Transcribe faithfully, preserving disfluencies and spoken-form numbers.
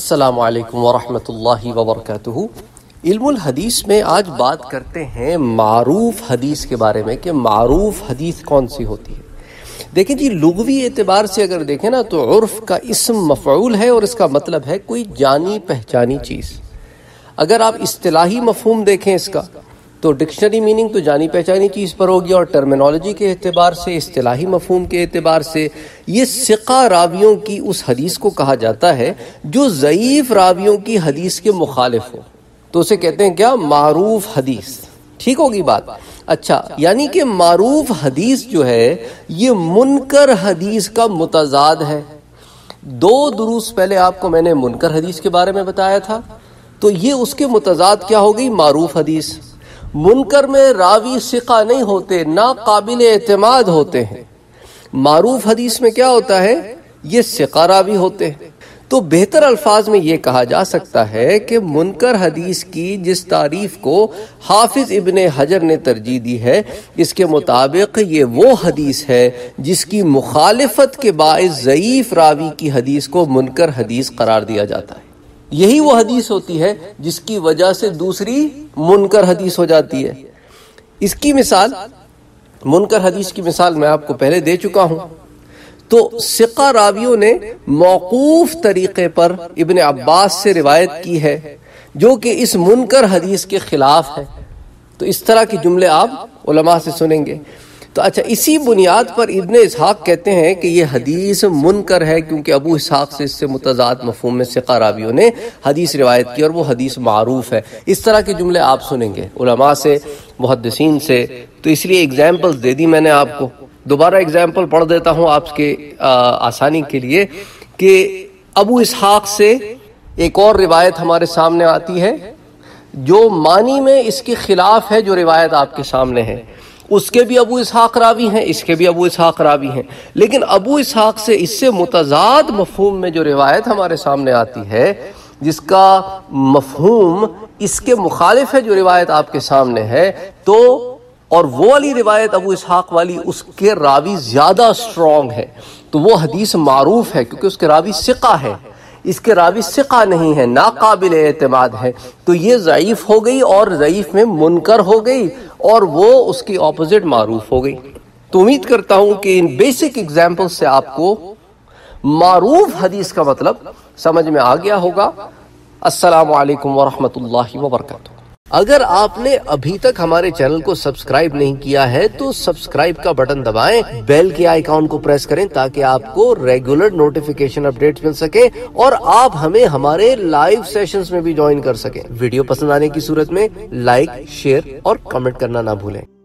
السلام علیکم ورحمۃ اللہ وبرکاتہ۔ علم الحدیث میں آج بات کرتے ہیں معروف حدیث کے بارے میں کہ معروف حدیث کون سی ہوتی ہے۔ دیکھیں جی، لغوی اعتبار سے اگر دیکھیں نا تو عرف کا اسم مفعول ہے اور اس کا مطلب ہے کوئی جانی پہچانی چیز۔ اگر آپ اصطلاحی مفہوم دیکھیں اس کا تو ڈکشنری میننگ تو جانی پہچانی چیز پر ہوگی، اور ٹرمینالوجی کے اعتبار سے، اصطلاحی مفہوم کے اعتبار سے یہ ثقہ راویوں کی اس حدیث کو کہا جاتا ہے جو ضعیف راویوں کی حدیث کے مخالف ہو، تو اسے کہتے ہیں کیا؟ معروف حدیث۔ ٹھیک ہوگی بات؟ اچھا، یعنی کہ معروف حدیث جو ہے یہ منکر حدیث کا متضاد ہے۔ دو دروس پہلے آپ کو میں نے منکر حدیث کے بارے میں بتایا تھا، تو یہ اس کے متضاد کیا ہو گئی؟ معروف حدیث۔ منکر میں راوی ثقہ نہیں ہوتے، ناقابل اعتماد ہوتے ہیں۔ معروف حدیث میں کیا ہوتا ہے؟ یہ ثقہ راوی ہوتے ہیں۔ تو بہتر الفاظ میں یہ کہا جا سکتا ہے کہ منکر حدیث کی جس تعریف کو حافظ ابن حجر نے ترجیح دی ہے، اس کے مطابق یہ وہ حدیث ہے جس کی مخالفت کے باعث ضعیف راوی کی حدیث کو منکر حدیث قرار دیا جاتا ہے۔ یہی وہ حدیث ہوتی ہے جس کی وجہ سے دوسری منکر حدیث ہو جاتی ہے۔ اس کی مثال، منکر حدیث کی مثال میں آپ کو پہلے دے چکا ہوں۔ تو ثقہ راویوں نے موقوف طریقے پر ابن عباس سے روایت کی ہے جو کہ اس منکر حدیث کے خلاف ہے۔ تو اس طرح کے جملے آپ علماء سے سنیں گے۔ تو اچھا، اسی بنیاد پر ابن اسحاق کہتے ہیں کہ یہ حدیث منکر ہے کیونکہ ابو اسحاق سے اس سے متضاد مفہوم میں ثقہ راویوں نے حدیث روایت کی اور وہ حدیث معروف ہے۔ اس طرح کے جملے آپ سنیں گے علماء سے، محدثین سے۔ تو اس لیے ایگزامپلز دے دی میں نے آپ کو۔ دوبارہ ایگزامپل پڑھ دیتا ہوں آپ کے آسانی کے لیے کہ ابو اسحاق سے ایک اور روایت ہمارے سامنے آتی ہے جو معنی میں اس کے خلاف ہے جو روایت آپ کے سامنے ہے۔ اس کے بھی ابو اسحاق راوی ہیں، اس کے بھی ابو اسحاق راوی ہیں، لیکن ابو اسحاق سے اس سے متضاد مفہوم میں جو روایت ہمارے سامنے آتی ہے، جس کا مفہوم اس کے مخالف ہے جو روایت آپ کے سامنے ہے، تو اور وہ والی روایت ابو اسحاق والی اس کے راوی زیادہ سٹرونگ ہے، تو وہ حدیث معروف ہے کیونکہ اس کے راوی ثقہ ہے۔ اس کے راوی ثقہ نہیں ہے، ناقابل اعتماد ہے، تو یہ ضعیف ہو گئی اور ضعیف میں منکر ہو گئی، اور وہ اس کی اپوزٹ معروف ہو گئی۔ تو امید کرتا ہوں کہ ان بیسک ایگزامپل سے آپ کو معروف حدیث کا مطلب سمجھ میں آ گیا ہوگا۔ السلام علیکم ورحمۃ اللہ وبرکاتہ۔ اگر آپ نے ابھی تک ہمارے چینل کو سبسکرائب نہیں کیا ہے تو سبسکرائب کا بٹن دبائیں، بیل کے آئیکن کو پریس کریں تاکہ آپ کو ریگولر نوٹیفیکیشن اپڈیٹس مل سکے اور آپ ہمیں ہمارے لائیو سیشنز میں بھی جوائن کر سکیں۔ ویڈیو پسند آنے کی صورت میں لائک، شیئر اور کمنٹ کرنا نہ بھولیں۔